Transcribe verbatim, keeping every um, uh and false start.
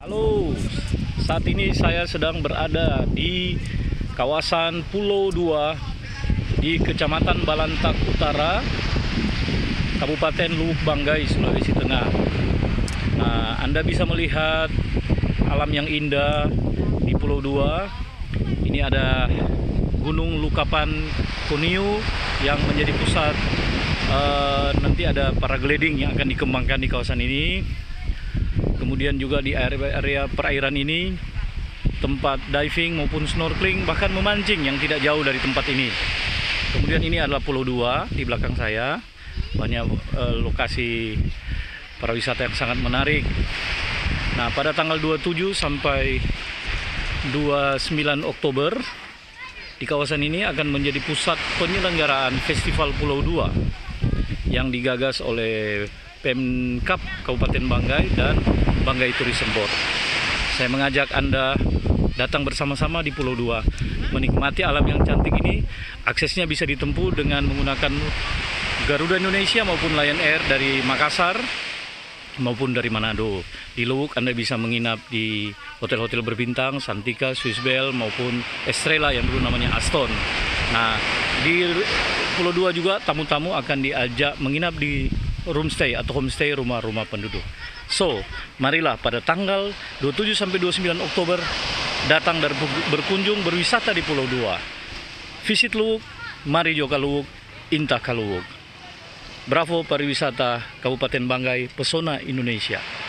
Halo, saat ini saya sedang berada di kawasan Pulau Dua di Kecamatan Balantak Utara, Kabupaten Luwuk Banggai, Sulawesi Tengah. Nah, Anda bisa melihat alam yang indah di Pulau Dua. Ini ada Gunung Lukapan Kuniu yang menjadi pusat. Uh, nanti ada paragliding yang akan dikembangkan di kawasan ini. Kemudian juga di area perairan ini tempat diving maupun snorkeling, bahkan memancing yang tidak jauh dari tempat ini. Kemudian ini adalah Pulau Dua di belakang saya. Banyak uh, lokasi para wisata yang sangat menarik. Nah, pada tanggal dua puluh tujuh sampai dua puluh sembilan Oktober di kawasan ini akan menjadi pusat penyelenggaraan Festival Pulau Dua yang digagas oleh Pemkab Kabupaten Banggai dan Banggai Tourism Board. Saya mengajak Anda datang bersama-sama di Pulau Dua, menikmati alam yang cantik ini. Aksesnya bisa ditempuh dengan menggunakan Garuda Indonesia maupun Lion Air dari Makassar maupun dari Manado. Di Luwuk Anda bisa menginap di hotel-hotel berbintang, Santika, Swissbell maupun Estrella yang dulu namanya Aston. Nah, di Pulau Dua juga tamu-tamu akan diajak menginap di roomstay atau homestay, rumah-rumah penduduk. So, marilah pada tanggal dua puluh tujuh sampai dua puluh sembilan Oktober datang dan berkunjung berwisata di Pulau Dua. Visit Luwuk, mari Joka Luwuk, Intah Kaluwuk. Bravo pariwisata Kabupaten Banggai, pesona Indonesia.